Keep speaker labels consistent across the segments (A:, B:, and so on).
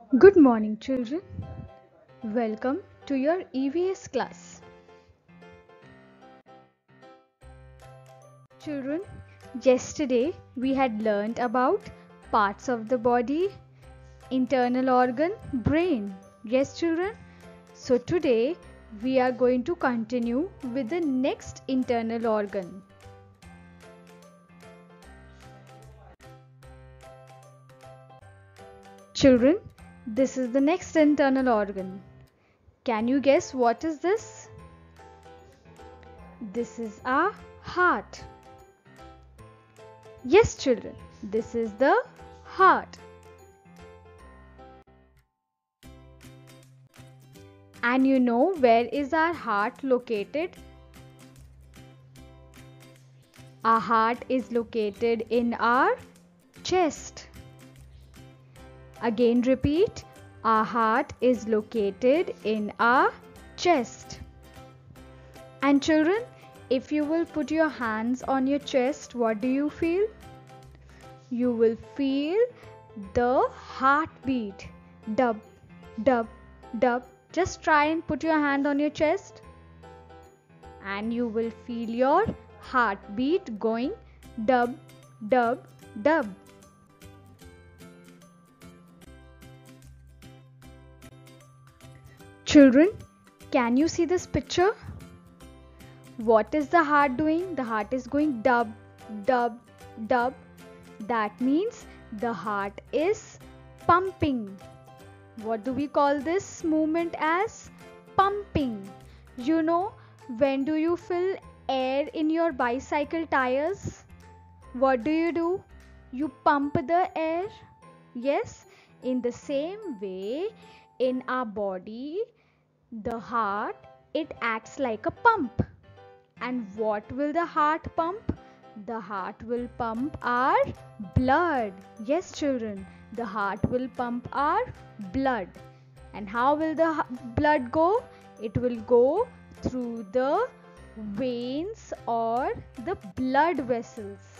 A: Good morning, children. Welcome to your EVS class. Children, yesterday we had learnt about parts of the body, internal organ, brain. Yes, children. So today we are going to continue with the next internal organ. Children, this is the next internal organ. Can you guess what is this? This is our heart. Yes, children, this is the heart. And you know where is our heart located? Our heart is located in our chest. Again repeat, our heart is located in our chest. And children, if you will put your hands on your chest, what do you feel? You will feel the heartbeat. Dub, dub, dub. Just try and put your hand on your chest and you will feel your heartbeat going dub, dub, dub. Children, can you see this picture? What is the heart doing? The heart is going dub, dub, dub. That means the heart is pumping. What do we call this movement as? Pumping. You know, when do you fill air in your bicycle tires? What do? You pump the air. Yes, in the same way, in our body, the heart, it acts like a pump. And what will the heart pump? The heart will pump our blood. Yes, children, the heart will pump our blood. And how will the blood go? It will go through the veins or the blood vessels.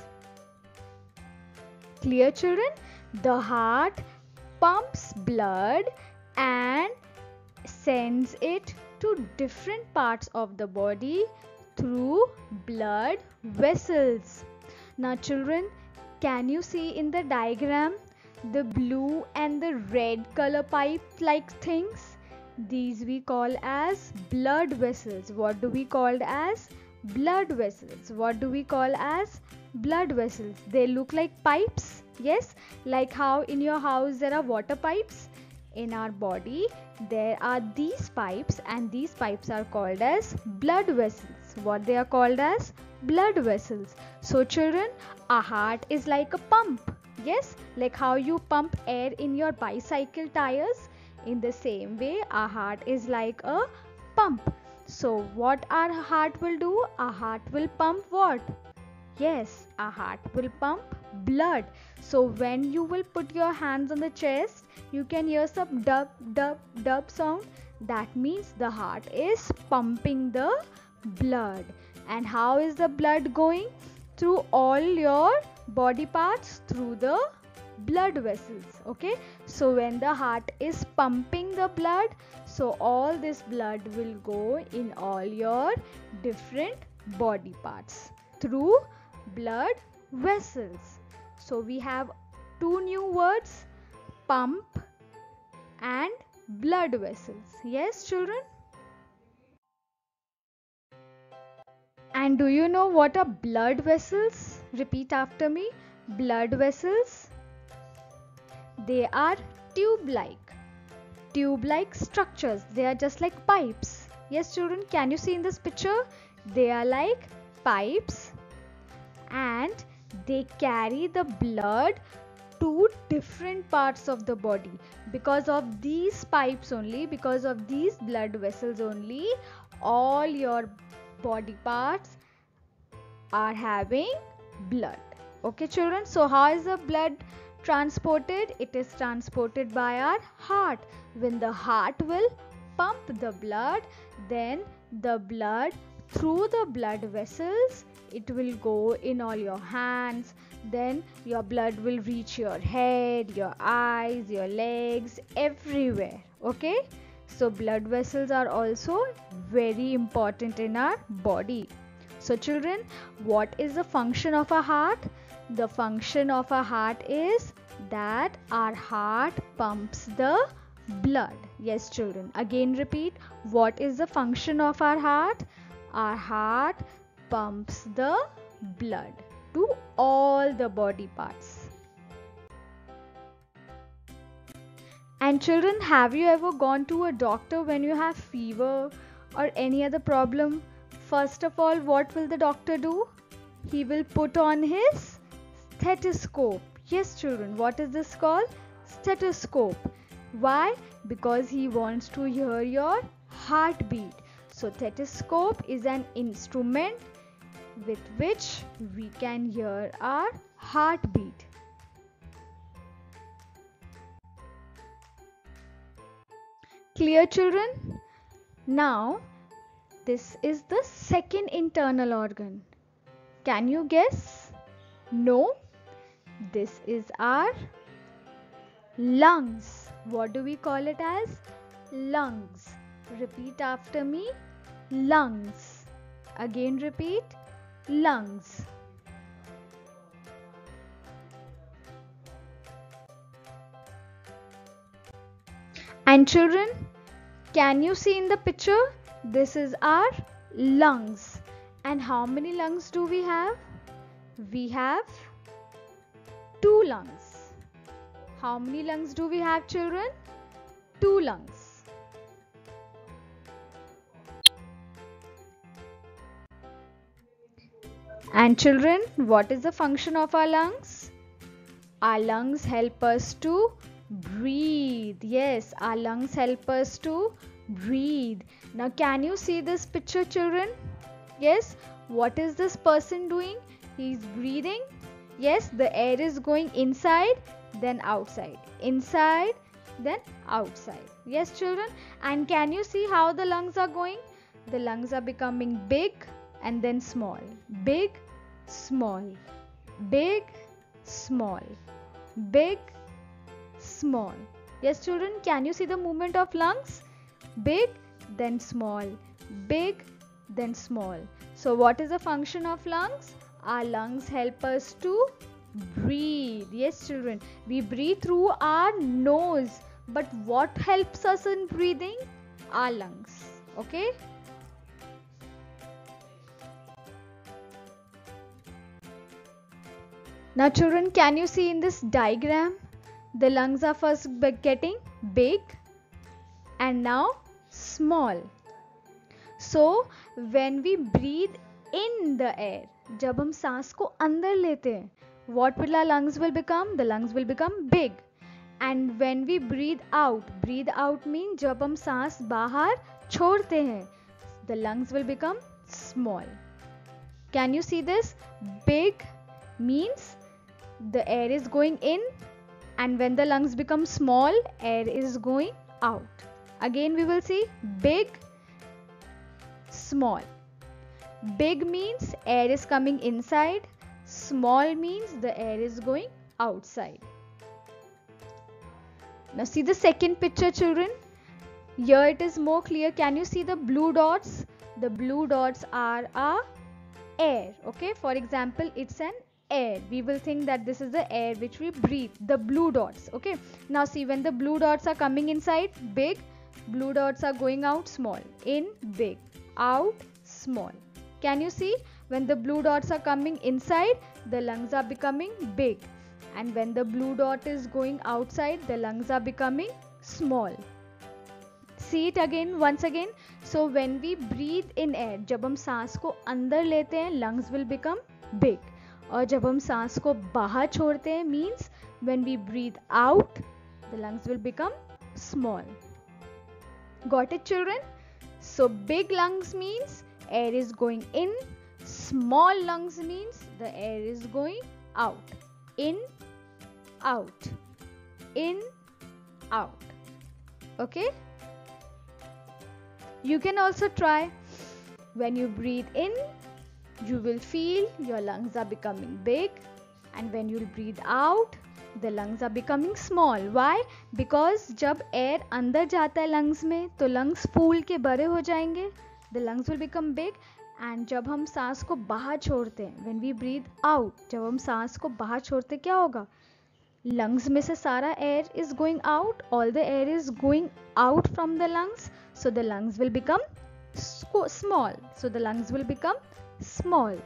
A: Clear, children? The heart pumps blood and sends it to different parts of the body through blood vessels. Now children, can you see in the diagram the blue and the red color pipe like things? These we call as blood vessels. What do we call as? Blood vessels. What do we call as? Blood vessels. They look like pipes. Yes, like how in your house there are water pipes. In our body there are these pipes and these pipes are called as blood vessels. What they are called as? Blood vessels. So children, a heart is like a pump. Yes, like how you pump air in your bicycle tires. In the same way, our heart is like a pump. So what our heart will do? Our heart will pump what? Yes, our heart will pump blood. So when you will put your hands on the chest, you can hear some dub, dub, dub sound. That means the heart is pumping the blood. And how is the blood going? Through all your body parts, through the blood vessels. Okay, so when the heart is pumping the blood, so all this blood will go in all your different body parts through blood vessels. So we have two new words, pump and blood vessels. Yes, children? And do you know what are blood vessels? Repeat after me. Blood vessels, they are tube-like structures. They are just like pipes. Yes, children, can you see in this picture? They are like pipes and they carry the blood to different parts of the body. Because of these pipes only, because of these blood vessels only, all your body parts are having blood. Okay, children, so how is the blood transported? It is transported by our heart. When the heart will pump the blood, then the blood through the blood vessels, it will go in all your hands, then your blood will reach your head, your eyes, your legs, everywhere. Okay, so blood vessels are also very important in our body. So children, what is the function of a heart? The function of a heart is that our heart pumps the blood. Yes children, again repeat, what is the function of our heart? Our heart pumps the blood to all the body parts. And children, have you ever gone to a doctor when you have fever or any other problem? First of all, what will the doctor do? He will put on his stethoscope. Yes children, what is this called? Stethoscope. Why? Because he wants to hear your heartbeat. So stethoscope is an instrument with which we can hear our heartbeat. Clear children? Now this is the second internal organ. Can you guess? No? This is our lungs. What do we call it as? Lungs. Repeat after me. Lungs. Again repeat. Lungs. And children, can you see in the picture? This is our lungs. And how many lungs do we have? We have 2 lungs. How many lungs do we have children? 2 lungs. And children, what is the function of our lungs? Our lungs help us to breathe. Yes, our lungs help us to breathe. Now can you see this picture children? Yes, what is this person doing? He is breathing. Yes, the air is going inside then outside, inside then outside. Yes children, and can you see how the lungs are going? The lungs are becoming big and then small, big, small, big, small, big, small. Yes children, can you see the movement of lungs? Big then small, big then small. So what is the function of lungs? Our lungs help us to breathe. Yes children, we breathe through our nose, but what helps us in breathing? Our lungs. Okay. Now children, can you see in this diagram? The lungs are first getting big and now small. So when we breathe in the air, जब हम सांस को अंदर लेते हैं, what will our lungs will become? The lungs will become big. And when we breathe out means जब हम सांस बाहर छोड़ते हैं, the lungs will become small. Can you see this? Big means the air is going in, and when the lungs become small, air is going out. Again we will see big, small. Big means air is coming inside, small means the air is going outside. Now see the second picture children. Here it is more clear. Can you see the blue dots? The blue dots are our air. Okay, for example, it's an air. We will think that this is the air which we breathe, the blue dots. Okay, now see, when the blue dots are coming inside, big, blue dots are going out, small, in, big, out, small. Can you see? When the blue dots are coming inside, the lungs are becoming big, and when the blue dot is going outside, the lungs are becoming small. See it again, once again. So when we breathe in air, जब हम सांस को अंदर लेते हैं, lungs will become big, और जब हम सांस को बाहर छोड़ते हैं, means when we breathe out, the lungs will become small. Got it children? So big lungs means air is going in, small lungs means the air is going out, in, out, in, out. Okay? You can also try. When you breathe in, you will feel your lungs are becoming big, and when you'll breathe out, the lungs are becoming small. Why? Because जब air अंदर जाता है lungs में, तो lungs फूल के बड़े हो जाएंगे. The lungs will become big. And जब हम सांस को बाहर छोड़ते हैं, when we breathe out, जब हम सांस को बाहर छोड़ते क्या होगा? Lungs में से सारा air is going out. All the air is going out from the lungs. So the lungs will become small. So the lungs will become small.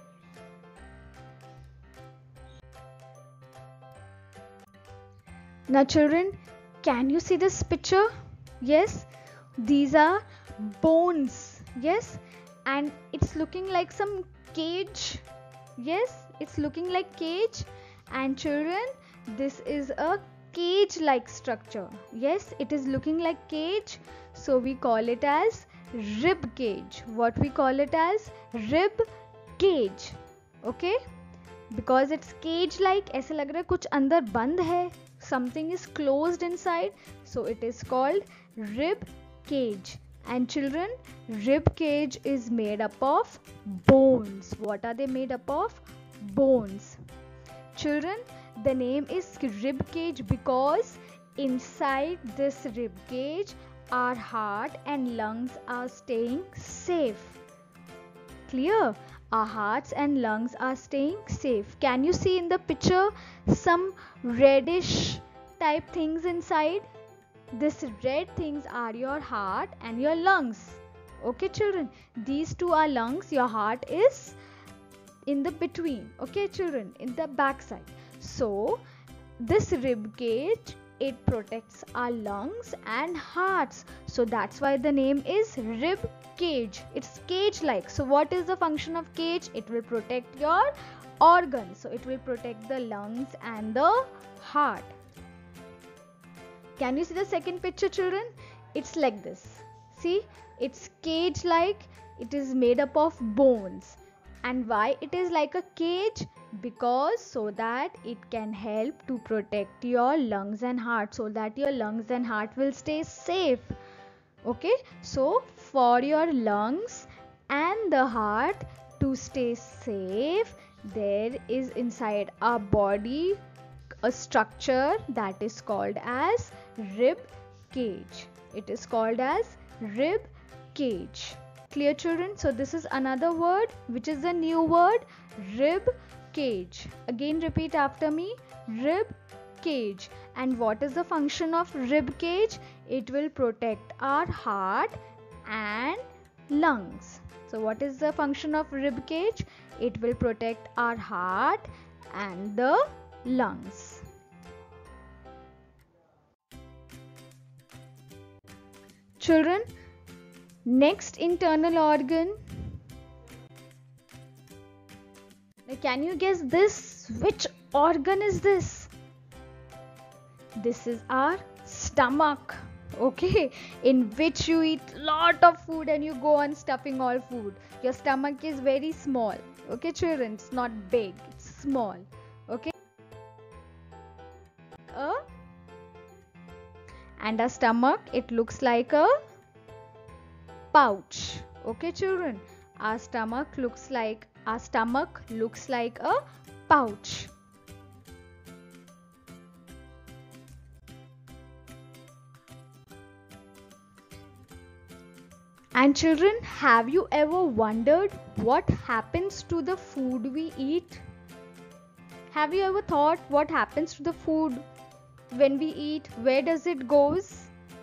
A: Now children, can you see this picture? Yes, these are bones. Yes, and it's looking like some cage. Yes, it's looking like cage. And children, this is a cage like structure. Yes, it is looking like cage. So we call it as rib cage. What we call it as? Rib cage. Okay, because it's cage like, ऐसे लग रहा है कुछ अंदर बंद है. Something is closed inside, so it is called rib cage. And children, rib cage is made up of bones. What are they made up of? Bones. Children, the name is rib cage because inside this rib cage our heart and lungs are staying safe. Clear? Our hearts and lungs are staying safe. Can you see in the picture some reddish type things inside? This red things are your heart and your lungs. Okay children, these two are lungs. Your heart is in the between. Okay children, in the back side. So this rib cage, it protects our lungs and hearts. So that's why the name is rib cage. It's cage like. So what is the function of cage? It will protect your organs. So it will protect the lungs and the heart. Can you see the second picture children? It's like this. See, it's cage like. It is made up of bones. And why it is like a cage? Because so that it can help to protect your lungs and heart, so that your lungs and heart will stay safe. Okay, so for your lungs and the heart to stay safe, there is inside our body a structure that is called as rib cage. It is called as rib cage. Clear children? So this is another word, which is a new word, rib cage. Again repeat after me, rib cage. And what is the function of rib cage? It will protect our heart and lungs. So what is the function of rib cage? It will protect our heart and the lungs. Children, next internal organ. Now can you guess this? Which organ is this? This is our stomach. Okay, in which you eat lot of food and you go on stuffing all food. Your stomach is very small. Okay children, it's not big, it's small. Okay, and our stomach, it looks like a pouch. Okay children, our stomach looks like a pouch. And children, have you ever wondered what happens to the food we eat? Have you ever thought what happens to the food when we eat? Where does it goes?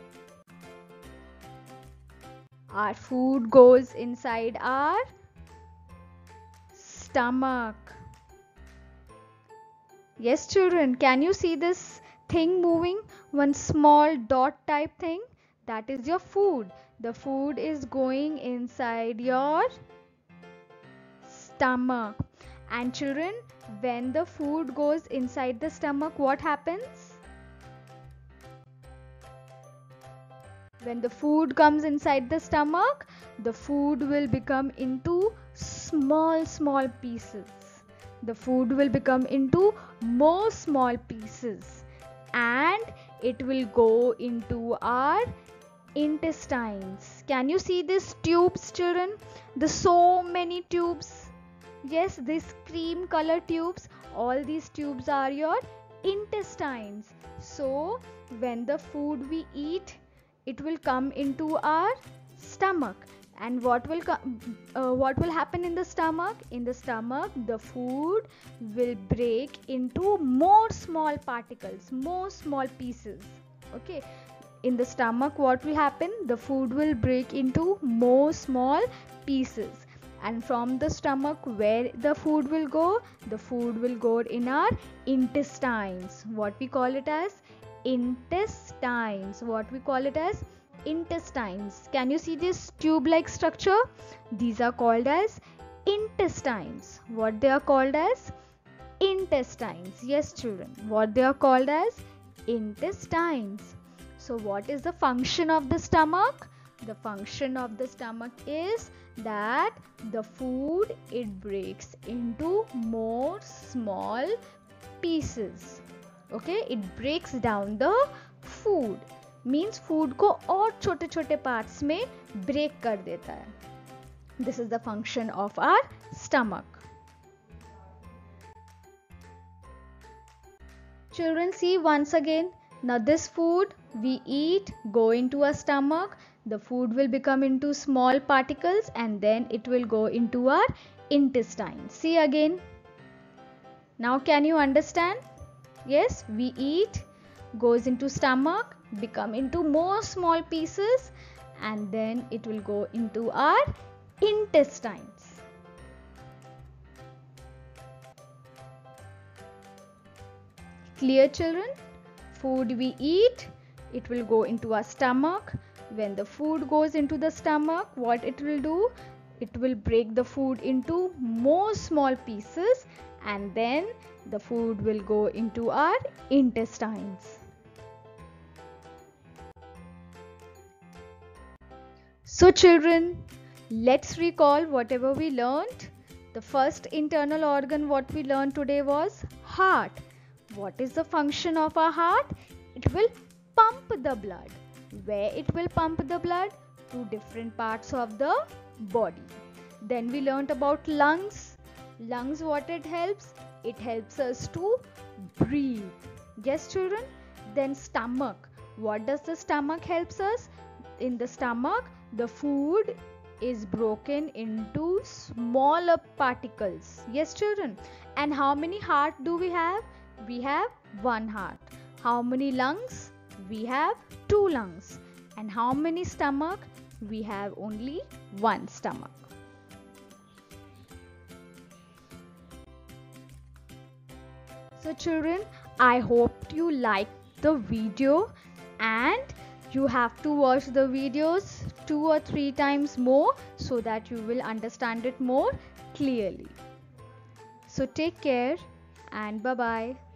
A: Our food goes inside our stomach. Yes children, can you see this thing moving? One small dot type thing? That is your food. The food is going inside your stomach. And children, when the food goes inside the stomach, what happens? When the food comes inside the stomach, the food will become into small pieces. The food will become into more small pieces, and it will go into our intestines. Can you see these tubes children? The so many tubes. Yes, these cream color tubes. All these tubes are your intestines. So when the food we eat, it will come into our stomach. And what will happen in the stomach? In the stomach, the food will break into more small particles, more small pieces. Okay, in the stomach, what will happen? The food will break into more small pieces. And from the stomach, where the food will go? The food will go in our intestines. What we call it as? Intestines. What we call it as? Intestines. Can you see this tube like structure? These are called as intestines. What they are called as? Intestines. Yes, children, what they are called as? Intestines. So what is the function of the stomach? The function of the stomach is that the food, it breaks into more small pieces. Okay, it breaks down the food. Means food को और छोटे छोटे parts में break कर देता है. This is the function of our stomach. Children, see once again. Now this food we eat go into our stomach. The food will become into small particles and then it will go into our intestines. See again. Now can you understand? Yes, we eat, goes into stomach, become into more small pieces, and then it will go into our intestines. Clear, children? Food we eat, it will go into our stomach. When the food goes into the stomach, what it will do? It will break the food into more small pieces and then the food will go into our intestines. So children, let's recall whatever we learned. The first internal organ what we learned today was heart. What is the function of our heart? It will pump the blood. Where it will pump the blood? To different parts of the body. Then we learnt about lungs. Lungs, what it helps? It helps us to breathe. Yes, children? Then stomach. What does the stomach helps us? In the stomach, the food is broken into smaller particles. Yes, children? And how many heart do we have? We have one heart. How many lungs? We have two lungs. And how many stomach? We have only one stomach. So children, I hope you liked the video and you have to watch the videos 2 or 3 times more so that you will understand it more clearly. So take care and bye-bye.